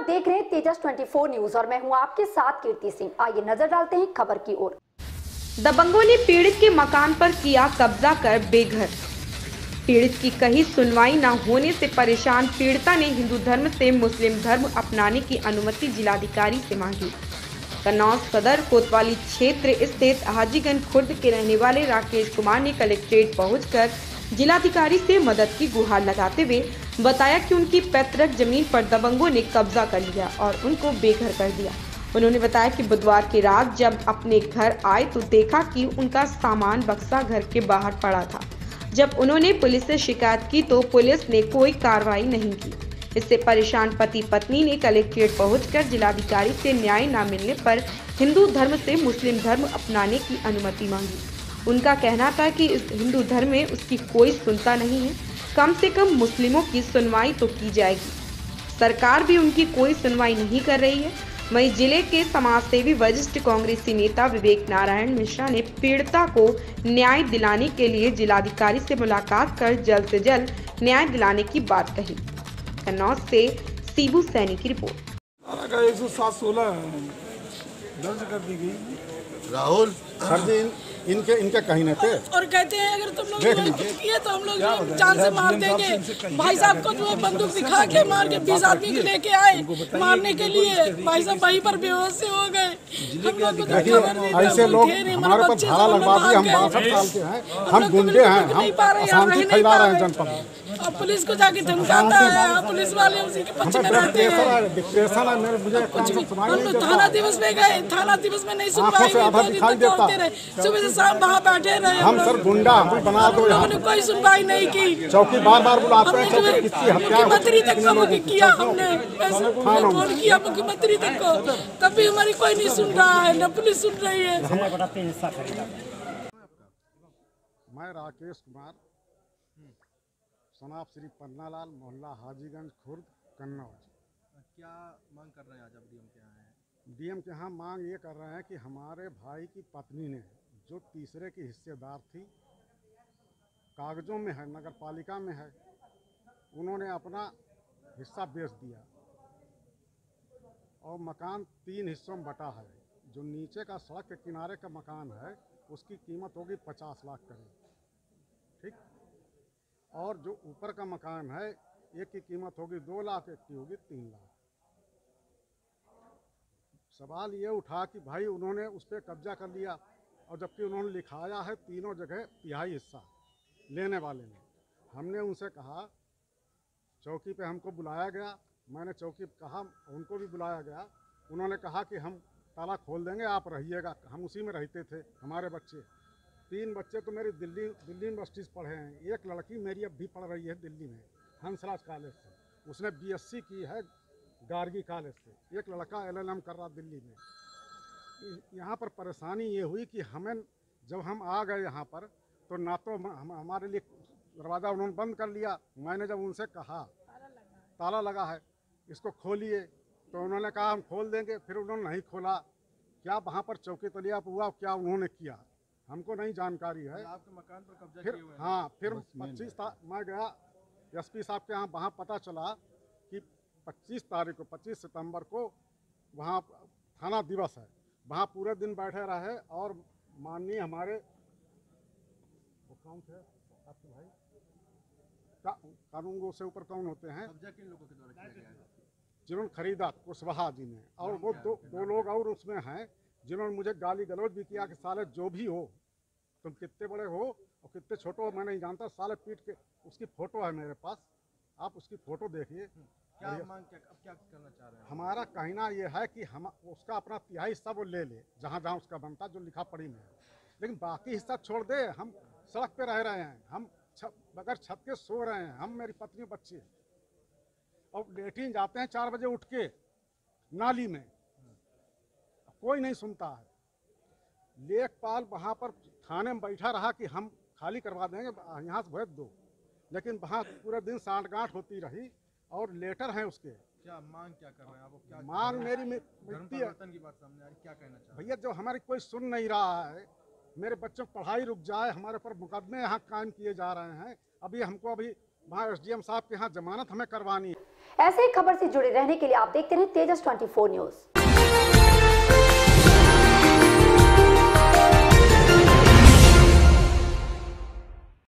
देख रहे हैं तेजस 24 न्यूज और मैं हूं आपके साथ कीर्ति सिंह। आइए नजर डालते हैं खबर की ओर। दबंगों ने पीड़ित के मकान पर किया कब्जा कर बेघर। पीड़ित की कहीं सुनवाई न होने से परेशान पीड़िता ने हिंदू धर्म से मुस्लिम धर्म अपनाने की अनुमति जिलाधिकारी से मांगी। कन्नौज सदर कोतवाली क्षेत्र स्थित हाजीगंज खुर्द के रहने वाले राकेश कुमार ने कलेक्ट्रेट पहुंचकर जिलाधिकारी से मदद की गुहार लगाते हुए बताया कि उनकी पैतृक जमीन पर दबंगों ने कब्जा कर लिया और उनको बेघर कर दिया। उन्होंने बताया कि बुधवार की रात जब अपने घर आए तो देखा कि उनका सामान बक्सा घर के बाहर पड़ा था। जब उन्होंने पुलिस से शिकायत की तो पुलिस ने कोई कार्रवाई नहीं की। इससे परेशान पति पत्नी ने कलेक्ट्रेट पहुंचकर जिलाधिकारी से न्याय न मिलने पर हिंदू धर्म से मुस्लिम धर्म अपनाने की अनुमति मांगी। उनका कहना था कि इस हिंदू धर्म में उसकी कोई सुनता नहीं है, कम से कम मुस्लिमों की सुनवाई तो की जाएगी। सरकार भी उनकी कोई सुनवाई नहीं कर रही है। वहीं जिले के समाजसेवी वरिष्ठ कांग्रेसी नेता विवेक नारायण मिश्रा ने पीड़िता को न्याय दिलाने के लिए जिलाधिकारी से मुलाकात कर जल्द से जल्द न्याय दिलाने की बात कही। कन्नौज से सीबू सैनी की रिपोर्ट। 107-16 दर्ज कर दी गई। राहुल सर जी इनके कहीं न थे और कहते हैं अगर तुम लोग किए तो हम लोग जान से मार देंगे। भाई साहब को जो बंदूक दिखा के मार के 20 आदमी को लेके आए मारने के लिए। भाई साहब वहीं पर बेहोश से हो गए। हम लोग को ऐसे लोग हमारे पर धारा लगवा दिए। हम 62 साल के हैं, हम गुंडे हैं, हम अशांति फैला रहे हैं जनपद में। अब पुलिस को जाके धमकाता है, पुलिस वाले उसी के पक्ष में रहते हैं। डिप्रेशन है मेरे, मुझे हम लोग थाना दिवस में गए, थाना दिवस में नहीं सुनवाई हुई। सुबह से शाम वहाँ बैठे रहे। हम सर गुंडा हम बना दो, हमने कोई सुनवाई नहीं की। चौकी बार बुलाते हैं, चौकी किसकी हत्या मुख्यमंत्री तक को किया हमने, फोन किया मुख्यमंत्री तक को, तब भी हमारी कोई नहीं सुन रहा है, न पुलिस सुन रही है। मैं राकेश कुमार, सनाब श्री पन्नालाल, मोहल्ला हाजीगंज खुर्द, कन्नौज। क्या मांग कर रहे हैं आज आप डीएम के यहाँ हैं? डीएम के यहाँ मांग ये कर रहे हैं कि हमारे भाई की पत्नी ने जो तीसरे की हिस्सेदार थी, कागजों में है, नगर पालिका में है, उन्होंने अपना हिस्सा बेच दिया और मकान 3 हिस्सों में बटा है। जो नीचे का सड़क के किनारे का मकान है उसकी कीमत होगी 50 लाख करीब, ठीक। और जो ऊपर का मकान है एक की कीमत होगी 2 लाख, एक की होगी 3 लाख। सवाल ये उठा कि भाई उन्होंने उस पर कब्जा कर लिया और जबकि उन्होंने लिखाया है तीनों जगह तिहाई हिस्सा लेने वाले ने। हमने उनसे कहा, चौकी पे हमको बुलाया गया, मैंने चौकी पे कहा, उनको भी बुलाया गया। उन्होंने कहा कि हम ताला खोल देंगे, आप रहिएगा। हम उसी में रहते थे। हमारे बच्चे 3 बच्चे तो मेरी दिल्ली यूनिवर्सिटी से पढ़े हैं। एक लड़की मेरी अब भी पढ़ रही है दिल्ली में, हंसराज कॉलेज से, उसने BSc की है गार्गी कॉलेज से। एक लड़का LLM कर रहा दिल्ली में। यहाँ पर परेशानी ये हुई कि हमें जब हम आ गए यहाँ पर तो ना तो हमारे लिए दरवाज़ा उन्होंने बंद कर लिया। मैंने जब उनसे कहा ताला लगा है, इसको खोलिए, तो उन्होंने कहा हम खोल देंगे। फिर उन्होंने नहीं खोला। क्या वहाँ पर चौकी तलिया पर हुआ, क्या उन्होंने किया हमको नहीं जानकारी है। आपके मकान पर कब्जा फिर किए हुए हैं? हाँ, फिर 25 मैं गया SP साहब के यहाँ। वहाँ पता चला कि 25 तारीख को 25 सितंबर को वहाँ थाना दिवस है। वहाँ पूरे दिन बैठे रहे और माननीय हमारे वो कौन थे आपके भाई, कानून से ऊपर कौन होते हैं, कब्जा किन लोगों के द्वारा किया गया है? जिन्होंने खरीदा कुशवाहा जी ने, और वो दो लोग और उसमें हैं जिन्होंने मुझे गाली गलौज भी किया कि साले जो भी हो, तुम कितने बड़े हो और कितने छोटे हो मैं नहीं जानता, साले पीट के। उसकी फ़ोटो है मेरे पास, आप उसकी फ़ोटो देखिए। क्या मांग क्या करना चाह रहे हैं? हमारा कहना यह है कि हम उसका अपना तिहाई हिस्सा वो ले ले, जहाँ जहाँ उसका बनता, जो लिखा पढ़ी में है, लेकिन बाकी हिस्सा छोड़ दे। हम सड़क पे रह रहे हैं, हम बगैर छत के सो रहे हैं, हम, मेरी पत्नी, बच्चे, और लेटिन जाते हैं 4 बजे उठ के नाली में, कोई नहीं सुनता है। लेखपाल वहाँ पर थाने में बैठा रहा कि हम खाली करवा देंगे, यहाँ से भेज दो, लेकिन वहाँ पूरे दिन सांठ-गांठ होती रही और लेटर हैं उसके। क्या मांग क्या कर रहे हैं आप? क्या मांग मेरी धर्म परिवर्तन की बात सामने आ रही, क्या कहना चाह रहे हैं? भैया, जो हमारी कोई सुन नहीं रहा है, मेरे बच्चों की पढ़ाई रुक जाए, हमारे पर मुकदमे यहाँ कायम किए जा रहे हैं। अभी हमको वहाँ SDM साहब के यहाँ जमानत हमें करवानी है। ऐसे ही खबर से जुड़े रहने के लिए आप देखते रहे तेजस 24 न्यूज।